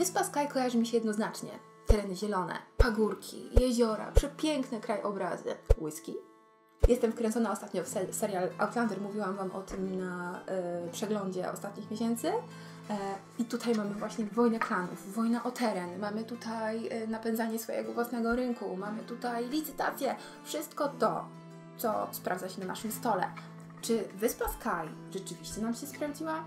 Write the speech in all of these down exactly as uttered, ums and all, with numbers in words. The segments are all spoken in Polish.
Wyspa Sky kojarzy mi się jednoznacznie. Tereny zielone, pagórki, jeziora, przepiękne krajobrazy. Whisky? Jestem wkręcona ostatnio w se serial Outlander, mówiłam Wam o tym na y, przeglądzie ostatnich miesięcy. E, I tutaj mamy właśnie wojnę klanów, wojnę o teren, mamy tutaj y, napędzanie swojego własnego rynku, mamy tutaj licytacje. Wszystko to, co sprawdza się na naszym stole. Czy Wyspa Sky rzeczywiście nam się sprawdziła?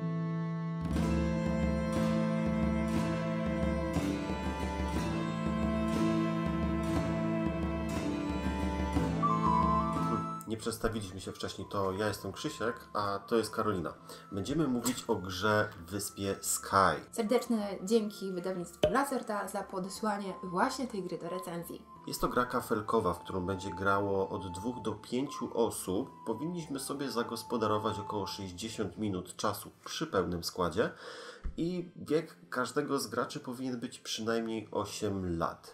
Nie przedstawiliśmy się wcześniej, to ja jestem Krzysiek, a to jest Karolina. Będziemy mówić o grze Wyspie Sky. Serdeczne dzięki wydawnictwu Lacerta za podesłanie właśnie tej gry do recenzji. Jest to gra kafelkowa, w którą będzie grało od dwóch do pięciu osób. Powinniśmy sobie zagospodarować około sześćdziesiąt minut czasu przy pełnym składzie i wiek każdego z graczy powinien być przynajmniej osiem lat.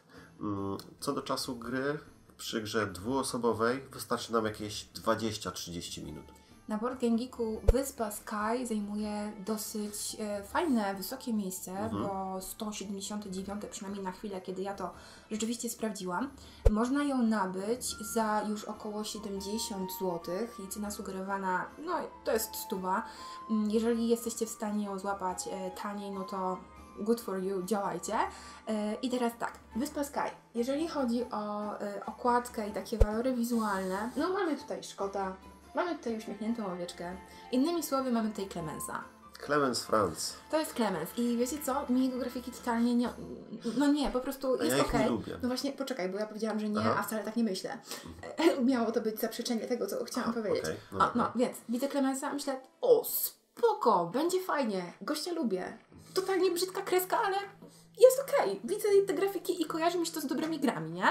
Co do czasu gry, przy grze dwuosobowej wystarczy nam jakieś dwadzieścia do trzydziestu minut. Na Board Game Geeku Wyspa Sky zajmuje dosyć e, fajne, wysokie miejsce, mhm. bo sto siedemdziesiąt dziewięć, przynajmniej na chwilę, kiedy ja to rzeczywiście sprawdziłam. Można ją nabyć za już około siedemdziesiąt złotych i cena sugerowana, no to jest stuwa. Jeżeli jesteście w stanie ją złapać e, taniej, no to good for you, działajcie. Yy, I teraz tak, Wyspa Sky. Jeżeli chodzi o yy, okładkę i takie walory wizualne, no mamy tutaj Szkota, mamy tutaj uśmiechniętą owieczkę. Innymi słowy, mamy tutaj Clemensa. Clemens Franz. To jest Clemens i wiecie co? Mi jego grafiki totalnie nie... No nie, po prostu jest ja okej. Nie lubię. No właśnie, poczekaj, bo ja powiedziałam, że nie, Aha. a wcale tak nie myślę. Miało to być zaprzeczenie tego, co chciałam Aha, powiedzieć. Okay. No, o, no, więc widzę Clemensa, myślę, o spoko, będzie fajnie, gościa lubię. Totalnie brzydka kreska, ale jest okej. Okay. Widzę te grafiki i kojarzy mi się to z dobrymi grami, nie?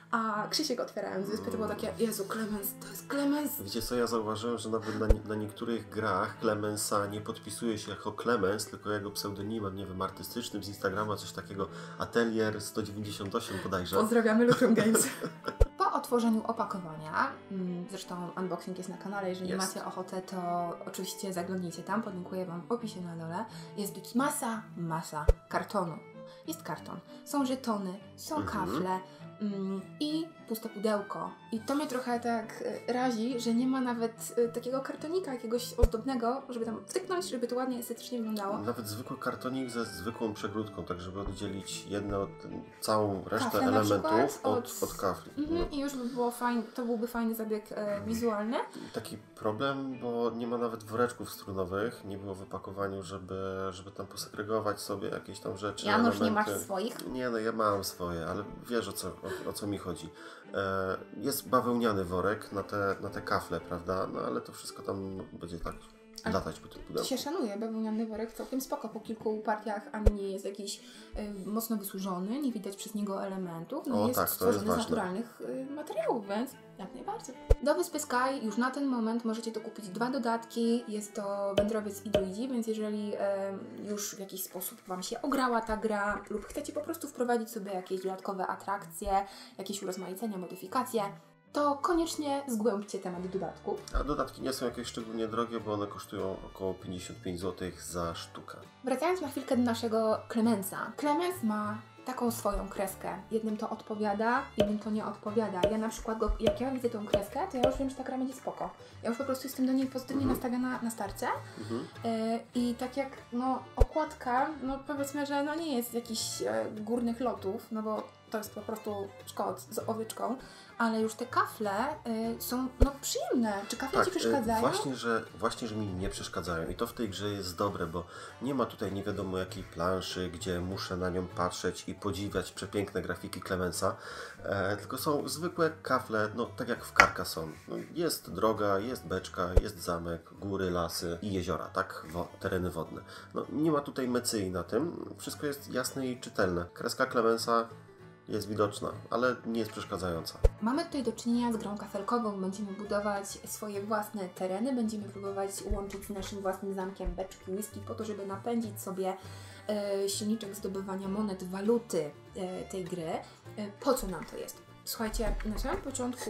A Krzysiek otwierając wyspę to było takie, Jezu, Clemens, to jest Clemens. Wiecie co, ja zauważyłem, że nawet na, nie, na niektórych grach Clemensa nie podpisuje się jako Clemens, tylko jego pseudonimem, nie wiem, artystycznym z Instagrama, coś takiego, Atelier sto dziewięćdziesiąt osiem bodajże. Pozdrawiamy Lucium Games. Po otworzeniu opakowania, zresztą unboxing jest na kanale, jeżeli jest. macie ochotę, to oczywiście zaglądnijcie tam, podlinkuję Wam w opisie na dole. Jest masa, masa kartonu. Jest karton, są żetony, są mhm. kafle mm, i puste pudełko. I to mnie trochę tak y, razi, że nie ma nawet y, takiego kartonika jakiegoś ozdobnego, żeby tam wtyknąć, żeby to ładnie estetycznie wyglądało. Nawet zwykły kartonik ze zwykłą przegródką, tak żeby oddzielić jedno od, całą resztę Kafle elementów od, od, od kafli. Mm-hmm, no. I już by było fajnie, to byłby fajny zabieg e, wizualny. Taki problem, bo nie ma nawet woreczków strunowych, nie było w opakowaniu, żeby, żeby tam posegregować sobie jakieś tam rzeczy. Janusz, elementy. nie masz swoich? Nie, no ja mam swoje, ale wiesz o co, o, o co mi chodzi. E, jest bawełniany worek na te, na te kafle, prawda? No ale to wszystko tam będzie tak ale latać po tym pudełku. To się szanuje, bawełniany worek całkiem spoko. Po kilku partiach ani nie jest jakiś y, mocno wysłużony, nie widać przez niego elementów. No o, jest tak, to stworzony jest z naturalnych y, materiałów, więc jak najbardziej. Do Wyspy Sky już na ten moment możecie dokupić dwa dodatki. Jest to Wędrowiec i Druidzi, więc jeżeli y, już w jakiś sposób Wam się ograła ta gra lub chcecie po prostu wprowadzić sobie jakieś dodatkowe atrakcje, jakieś urozmaicenia, modyfikacje, to koniecznie zgłębcie temat dodatku. A dodatki nie są jakieś szczególnie drogie, bo one kosztują około pięćdziesiąt pięć złotych za sztukę. Wracając na chwilkę do naszego Clemensa. Clemens ma taką swoją kreskę. Jednym to odpowiada, innym to nie odpowiada. Ja na przykład, go, jak ja widzę tą kreskę, to ja już wiem, że ta gra będzie spoko. Ja już po prostu jestem do niej pozytywnie mhm. nastawiona na starcie. Mhm. Y, I tak jak no, okładka, no powiedzmy, że no nie jest z jakichś e, górnych lotów, no bo to jest po prostu szkod z owieczką, ale już te kafle y, są no, przyjemne. Czy kafle tak, Ci przeszkadzają? Y, właśnie, że, właśnie, że mi nie przeszkadzają i to w tej grze jest dobre, bo nie ma tutaj nie wiadomo jakiej planszy, gdzie muszę na nią patrzeć i podziwiać przepiękne grafiki Clemensa, e, tylko są zwykłe kafle, no tak jak w Carcassonne. No, jest droga, jest beczka, jest zamek, góry, lasy i jeziora, tak? Wo tereny wodne. No, nie ma tutaj mecyi na tym, wszystko jest jasne i czytelne. Kreska Clemensa jest widoczna, ale nie jest przeszkadzająca. Mamy tutaj do czynienia z grą kafelkową. Będziemy budować swoje własne tereny, będziemy próbować łączyć z naszym własnym zamkiem beczki whisky po to, żeby napędzić sobie e, silniczek zdobywania monet, waluty e, tej gry. E, po co nam to jest? Słuchajcie, na samym początku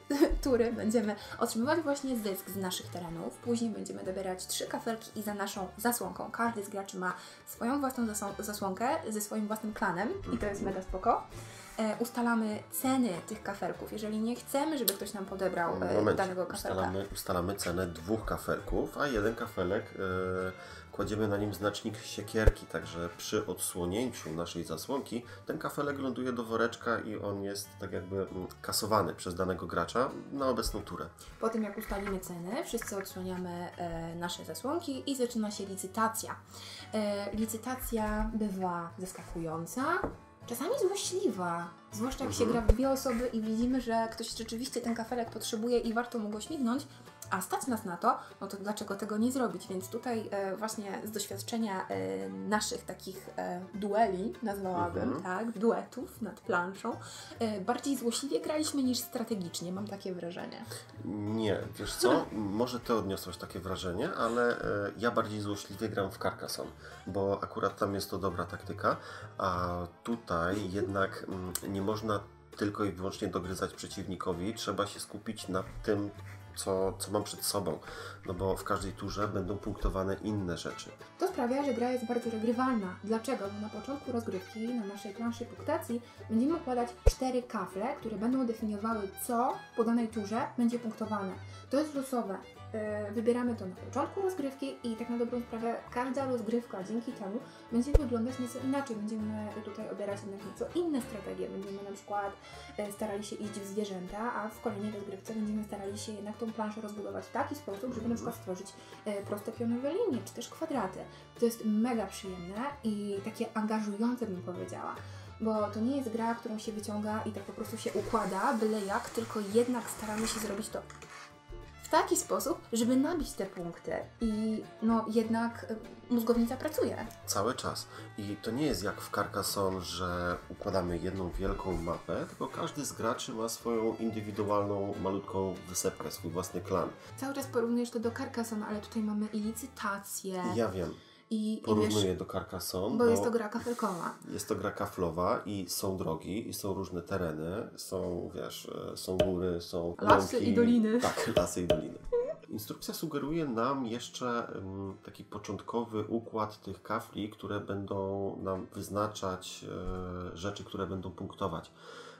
tury będziemy otrzymywać właśnie zysk z naszych terenów. Później będziemy dobierać trzy kafelki i za naszą zasłonką. Każdy z graczy ma swoją własną zasłonkę ze swoim własnym klanem i to jest mega spoko. E, ustalamy ceny tych kafelków. Jeżeli nie chcemy, żeby ktoś nam podebrał e, Momencie, danego kafelka. Ustalamy, ustalamy cenę dwóch kafelków, a jeden kafelek e, kładziemy na nim znacznik siekierki, także przy odsłonięciu naszej zasłonki ten kafelek ląduje do woreczka i on jest tak jakby mm, kasowany przez danego gracza na obecną turę. Po tym jak ustalimy ceny, wszyscy odsłaniamy e, nasze zasłonki i zaczyna się licytacja. E, licytacja bywa zaskakująca, czasami złośliwa, zwłaszcza jak Mhm. się gra w dwie osoby i widzimy, że ktoś rzeczywiście ten kafelek potrzebuje i warto mu go śmignąć, a stać nas na to, no to dlaczego tego nie zrobić? Więc tutaj e, właśnie z doświadczenia e, naszych takich e, dueli, nazwałabym, Mhm. tak, duetów nad planszą, e, bardziej złośliwie graliśmy niż strategicznie, mam takie wrażenie. Nie, wiesz co, może Ty odniosłeś takie wrażenie, ale e, ja bardziej złośliwie gram w Carcassonne, bo akurat tam jest to dobra taktyka, a tutaj jednak mm, nie można tylko i wyłącznie dogryzać przeciwnikowi, trzeba się skupić na tym, co, co mam przed sobą, no bo w każdej turze będą punktowane inne rzeczy. To sprawia, że gra jest bardzo regrywalna. Dlaczego? Bo na początku rozgrywki, na naszej planszy punktacji, będziemy układać cztery kafle, które będą definiowały, co po danej turze będzie punktowane. To jest losowe. Yy, Wybieramy to na początku rozgrywki i tak na dobrą sprawę każda rozgrywka dzięki temu będzie wyglądać nieco inaczej. Będziemy tutaj obierać jednak nieco inne strategie. Będziemy na przykład yy, starali się iść w zwierzęta, a w kolejnej rozgrywce będziemy starali się jednak tą planszę rozbudować w taki sposób, żeby na przykład stworzyć yy, proste pionowe linie, czy też kwadraty. To jest mega przyjemne i takie angażujące, bym powiedziała. Bo to nie jest gra, którą się wyciąga i tak po prostu się układa, byle jak, tylko jednak staramy się zrobić to w taki sposób, żeby nabić te punkty i no jednak y, mózgownica pracuje. Cały czas. I to nie jest jak w Carcassonne, że układamy jedną wielką mapę, tylko każdy z graczy ma swoją indywidualną, malutką wysepkę, swój własny klan. Cały czas porównujesz to do Carcassonne, ale tutaj mamy i licytację. Ja wiem. I, i Porównuję wiesz, do Carcassonne, bo jest to gra kafelkowa. jest to gra kaflowa i są drogi, i są różne tereny, są, wiesz, e, są góry, są Lasy łąki. i doliny. Tak, lasy i doliny. Instrukcja sugeruje nam jeszcze um, taki początkowy układ tych kafli, które będą nam wyznaczać e, rzeczy, które będą punktować.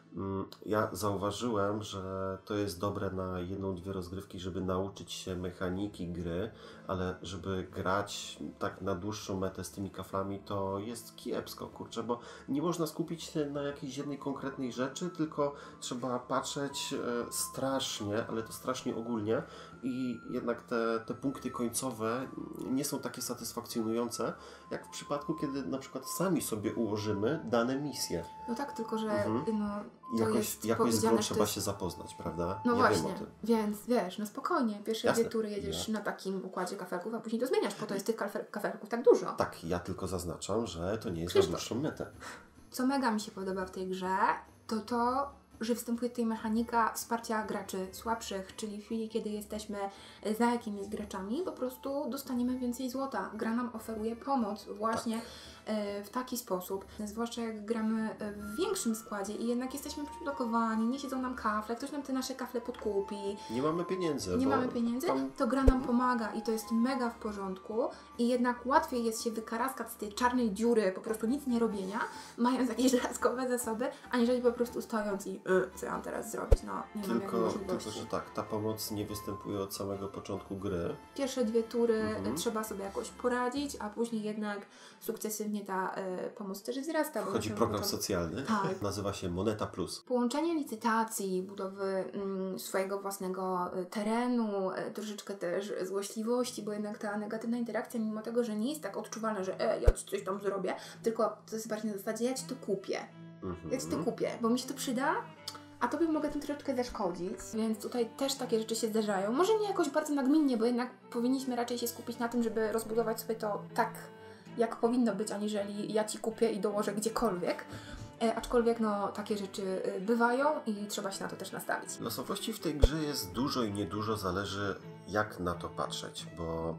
Ja zauważyłem, że to jest dobre na jedną, dwie rozgrywki, żeby nauczyć się mechaniki gry, ale żeby grać tak na dłuższą metę z tymi kaflami, to jest kiepsko, kurczę, bo nie można skupić się na jakiejś jednej konkretnej rzeczy, tylko trzeba patrzeć e, strasznie, ale to strasznie ogólnie i jednak te, te punkty końcowe nie są takie satysfakcjonujące, jak w przypadku, kiedy na przykład sami sobie ułożymy dane misje. No tak, tylko że Mhm. no, to Jakoś, jest jakoś z powiedziane, grą że to trzeba jest... się zapoznać, prawda? No Nie właśnie, wiem o tym. więc wiesz, no spokojnie, pierwsze Jasne. dwie tury jedziesz Ja. na takim układzie kafelków, a później to zmieniasz, po to jest tych kafe- kafelków tak dużo. Tak, ja tylko zaznaczam, że to nie jest Krzysztof. na dłuższą metę. Co mega mi się podoba w tej grze, to to, że występuje tutaj mechanika wsparcia graczy słabszych, czyli w chwili, kiedy jesteśmy za jakimiś graczami, po prostu dostaniemy więcej złota. Gra nam oferuje pomoc właśnie Tak. e, w taki sposób, zwłaszcza jak gramy w większym składzie i jednak jesteśmy przyblokowani, nie siedzą nam kafle, ktoś nam te nasze kafle podkupi, Nie mamy pieniędzy. nie bo mamy pieniędzy, tam- to gra nam pomaga i to jest mega w porządku i jednak łatwiej jest się wykaraskać z tej czarnej dziury, po prostu nic nie robienia, mając jakieś dodatkowe zasoby, aniżeli po prostu stojąc i y, co ja mam teraz zrobić, no nie mam Tylko, jakieś tylko, możliwości. że tak, ta pomoc nie występuje od samego początku gry. Pierwsze dwie tury Mhm. trzeba sobie jakoś poradzić, a później jednak sukcesywnie ta y, pomoc też wzrasta. bo Wchodzi na samym program początku- socjalny, Tak. nazywa się Moneta Plus. Połączenie licytacji, budowy mm, swojego własnego y, terenu, y, troszeczkę też złośliwości, bo jednak ta negatywna interakcja, mimo tego, że nie jest tak odczuwalna, że e, ja ci coś tam zrobię, tylko to jest bardziej na zasadzie, ja ci to kupię. Mhm. Ja ci to kupię, bo mi się to przyda, a tobie mogę tym troszeczkę zaszkodzić. Więc tutaj też takie rzeczy się zdarzają. Może nie jakoś bardzo nagminnie, bo jednak powinniśmy raczej się skupić na tym, żeby rozbudować sobie to tak, jak powinno być, aniżeli ja ci kupię i dołożę gdziekolwiek. E, aczkolwiek no, takie rzeczy y, bywają i trzeba się na to też nastawić. Losowości w tej grze jest dużo i niedużo, zależy jak na to patrzeć, bo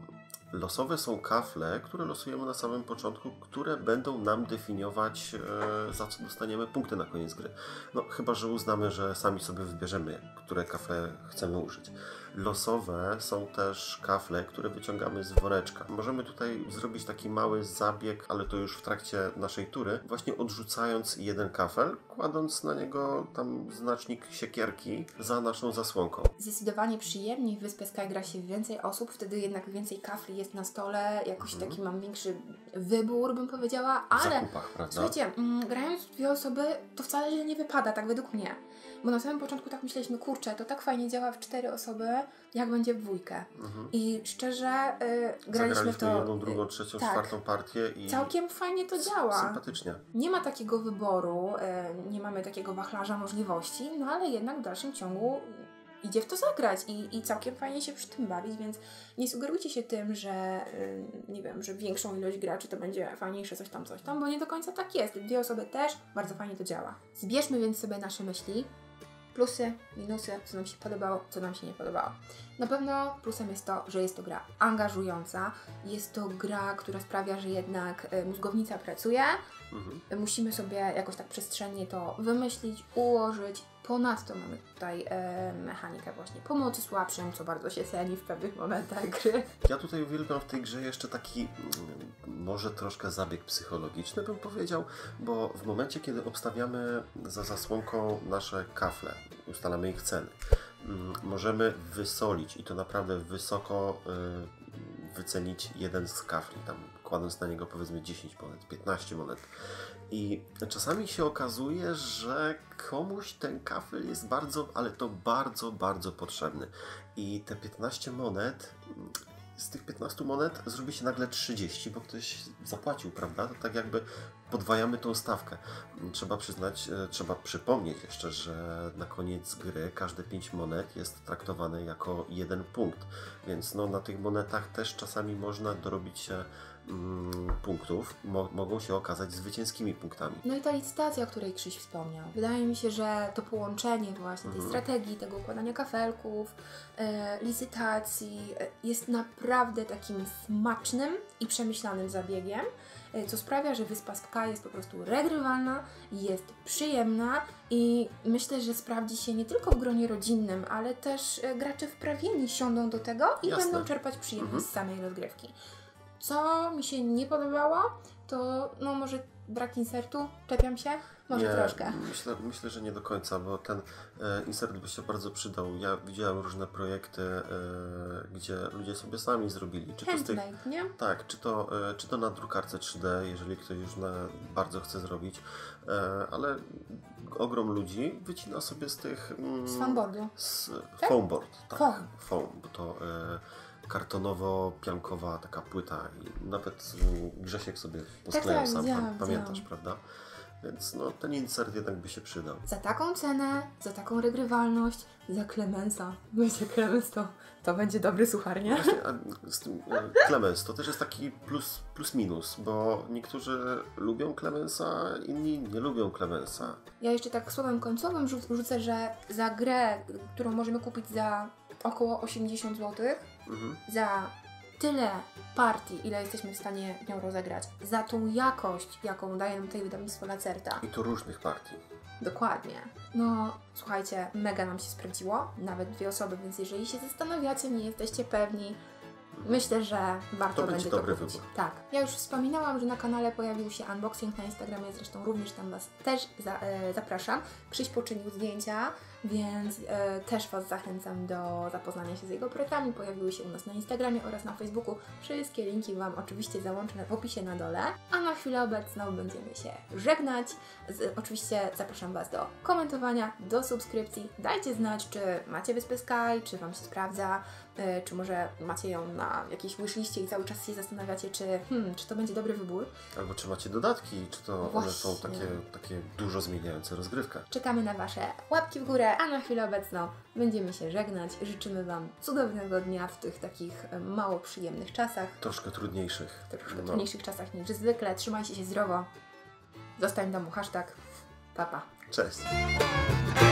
Losowe są kafle, które losujemy na samym początku, które będą nam definiować, e, za co dostaniemy punkty na koniec gry. No chyba, że uznamy, że sami sobie wybierzemy, które kafle chcemy użyć. Losowe są też kafle, które wyciągamy z woreczka. Możemy tutaj zrobić taki mały zabieg, ale to już w trakcie naszej tury, właśnie odrzucając jeden kafel, kładąc na niego tam znacznik siekierki za naszą zasłonką. Zdecydowanie przyjemniej w Wyspę Sky gra się więcej osób, wtedy jednak więcej kafli jest na stole, jakoś Mhm. taki mam większy wybór, bym powiedziała, W ale zakupach, prawda? słuchajcie, mm, grając w dwie osoby, to wcale źle nie wypada, tak według mnie. Bo na samym początku tak myśleliśmy, kurczę, to tak fajnie działa w cztery osoby, jak będzie w dwójkę. Mhm. I szczerze y, graliśmy Zagraliśmy w to jedną, drugą, trzecią, tak. czwartą partię i całkiem fajnie to działa. sympatycznie. Nie ma takiego wyboru, y, nie mamy takiego wachlarza możliwości, no ale jednak w dalszym ciągu idzie w to zagrać i, i całkiem fajnie się przy tym bawić, więc nie sugerujcie się tym, że y, nie wiem, że większą ilość graczy to będzie fajniejsze coś tam, coś tam, bo nie do końca tak jest. Dwie osoby też bardzo fajnie to działa. Zbierzmy więc sobie nasze myśli. Plusy, minusy, co nam się podobało, co nam się nie podobało. Na pewno plusem jest to, że jest to gra angażująca, jest to gra, która sprawia, że jednak y, mózgownica pracuje, Mhm. musimy sobie jakoś tak przestrzennie to wymyślić, ułożyć. Ponadto mamy tutaj e, mechanikę właśnie pomocy słabszym, co bardzo się ceni w pewnych momentach gry. Ja tutaj uwielbiam w tej grze jeszcze taki mm, może troszkę zabieg psychologiczny, bym powiedział, bo w momencie, kiedy obstawiamy za zasłonką nasze kafle, ustalamy ich ceny, mm, możemy wysolić i to naprawdę wysoko y, wycenić jeden z kafli, tam kładąc na niego powiedzmy dziesięć monet, piętnaście monet. I czasami się okazuje, że komuś ten kafel jest bardzo, ale to bardzo, bardzo potrzebny. I te piętnaście monet, z tych piętnastu monet zrobi się nagle trzydzieści, bo ktoś zapłacił, prawda? To tak jakby podwajamy tą stawkę. Trzeba przyznać, trzeba przypomnieć jeszcze, że na koniec gry każde pięć monet jest traktowane jako jeden punkt. Więc no, na tych monetach też czasami można dorobić się punktów, mo mogą się okazać zwycięskimi punktami. No i ta licytacja, o której Krzyś wspomniał. Wydaje mi się, że to połączenie właśnie tej Mhm. strategii, tego układania kafelków, e, licytacji e, jest naprawdę takim smacznym i przemyślanym zabiegiem, e, co sprawia, że Wyspa Sky jest po prostu regrywalna, jest przyjemna i myślę, że sprawdzi się nie tylko w gronie rodzinnym, ale też e, gracze wprawieni siądą do tego i Jasne. będą czerpać przyjemność Mhm. z samej rozgrywki. Co mi się nie podobało, to no może brak insertu, czepiam się, może nie, troszkę. Myślę, myślę, że nie do końca, bo ten e, insert by się bardzo przydał. Ja widziałem różne projekty, e, gdzie ludzie sobie sami zrobili. Czy to z tych, Handmade, nie? tak, czy to, e, czy to na drukarce trzy D, jeżeli ktoś już na, bardzo chce zrobić, e, ale ogrom ludzi wycina sobie z tych... Mm, Z fanboardu. z Tak? foamboard, tak, Foam. foam, bo to e, kartonowo-piankowa taka płyta i nawet mm, Grzesiek sobie posklejał tak, sam, widziałam, pan, pamiętasz, widziałam. prawda? Więc no, ten insert jednak by się przydał. Za taką cenę, za taką regrywalność, za Clemensa. Będzie Clemens, to, to będzie dobry suchar, nie? Właśnie, a z tym e, Clemens to też jest taki plus, plus minus, bo niektórzy lubią Clemensa, inni nie lubią Clemensa. Ja jeszcze tak słowem końcowym rzu- rzucę, że za grę, którą możemy kupić za około osiemdziesiąt złotych, Mhm. za tyle partii, ile jesteśmy w stanie nią rozegrać, za tą jakość, jaką daje nam tutaj wydawnictwo Lacerta. I to różnych partii. Dokładnie. No, słuchajcie, mega nam się sprawdziło, nawet dwie osoby, więc jeżeli się zastanawiacie, nie jesteście pewni, myślę, że warto To będzie będzie dobry to kupić. wybór. Tak. Ja już wspominałam, że na kanale pojawił się unboxing na Instagramie, zresztą również tam Was też za, e, zapraszam. Krzyś poczynił zdjęcia, więc e, też Was zachęcam do zapoznania się z jego pracami. Pojawiły się u nas na Instagramie oraz na Facebooku. Wszystkie linki Wam oczywiście załączę w opisie na dole. A na chwilę obecną będziemy się żegnać. Z, oczywiście zapraszam Was do komentowania, do subskrypcji. Dajcie znać, czy macie Wyspę Sky, czy Wam się sprawdza, y, czy może macie ją na jakiejś wishliście i cały czas się zastanawiacie, czy, hmm, czy to będzie dobry wybór. Albo czy macie dodatki, czy to one są Właśnie. takie, takie dużo zmieniające rozgrywkę. Czekamy na Wasze łapki w górę, a na chwilę obecną będziemy się żegnać. Życzymy Wam cudownego dnia w tych takich e, mało przyjemnych czasach, Troszkę trudniejszych. troszkę No. trudniejszych czasach niż zwykle. Trzymajcie się zdrowo. Zostań w domu. Hashtag papa. Cześć.